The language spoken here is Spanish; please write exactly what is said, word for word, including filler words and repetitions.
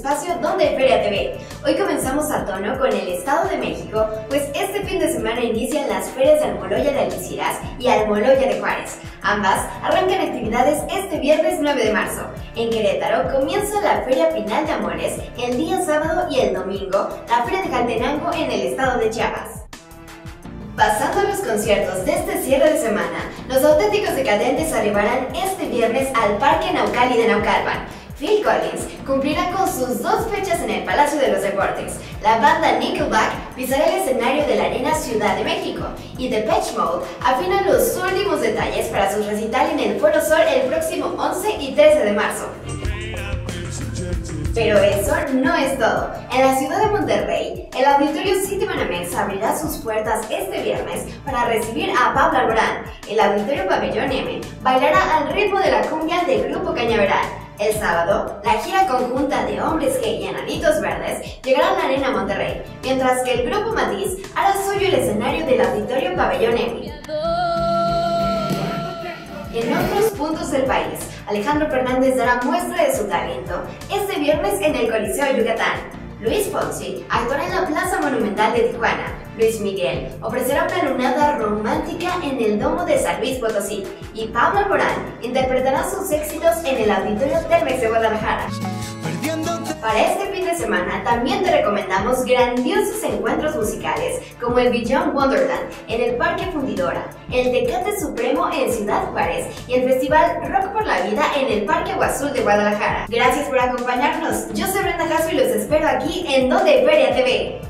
espacio Donde Feria T V. Hoy comenzamos a tono con el Estado de México, pues este fin de semana inician las ferias de Almoloya de Algeciras y Almoloya de Juárez. Ambas arrancan actividades este viernes nueve de marzo. En Querétaro comienza la Feria Pinal de Amores el día sábado y el domingo la Feria de Jaltenango en el estado de Chiapas. Pasando a los conciertos de este cierre de semana, los Auténticos Decadentes arribarán este viernes al Parque Naucali de Naucalpan. Phil Collins cumplirá con sus dos fechas en el Palacio de los Deportes. La banda Nickelback pisará el escenario de la Arena Ciudad de México y Depeche Mode afina los últimos detalles para su recital en el Foro Sol el próximo once y trece de marzo. Pero eso no es todo. En la ciudad de Monterrey, el Auditorio Citibanamex abrirá sus puertas este viernes para recibir a Pablo Alborán. El Auditorio Pabellón M bailará al ritmo de la cumbia del Grupo Cañaveral. El sábado, la gira conjunta de Hombres G y Enanitos Verdes llegará a la Arena Monterrey, mientras que el Grupo Matiz hará suyo el escenario del Auditorio Pabellón M. En otros puntos del país, Alejandro Fernández dará muestra de su talento este viernes en el Coliseo Yucatán. Luis Fonsi actuará en la Plaza Monumental de Tijuana. Luis Miguel ofrecerá una lunada romántica en el Domo de San Luis Potosí. Y Pablo Alborán interpretará sus éxitos en el Auditorio Telmex de Guadalajara. Para este fin de semana también te recomendamos grandiosos encuentros musicales como el Beyond Wonderland en el Parque Fundidora, el Tecate Supremo en Ciudad Juárez y el Festival Rock por la Vida en el Parque Agua Azul de Guadalajara. Gracias por acompañarnos, yo soy Brenda Jasso y los espero aquí en Donde Feria T V.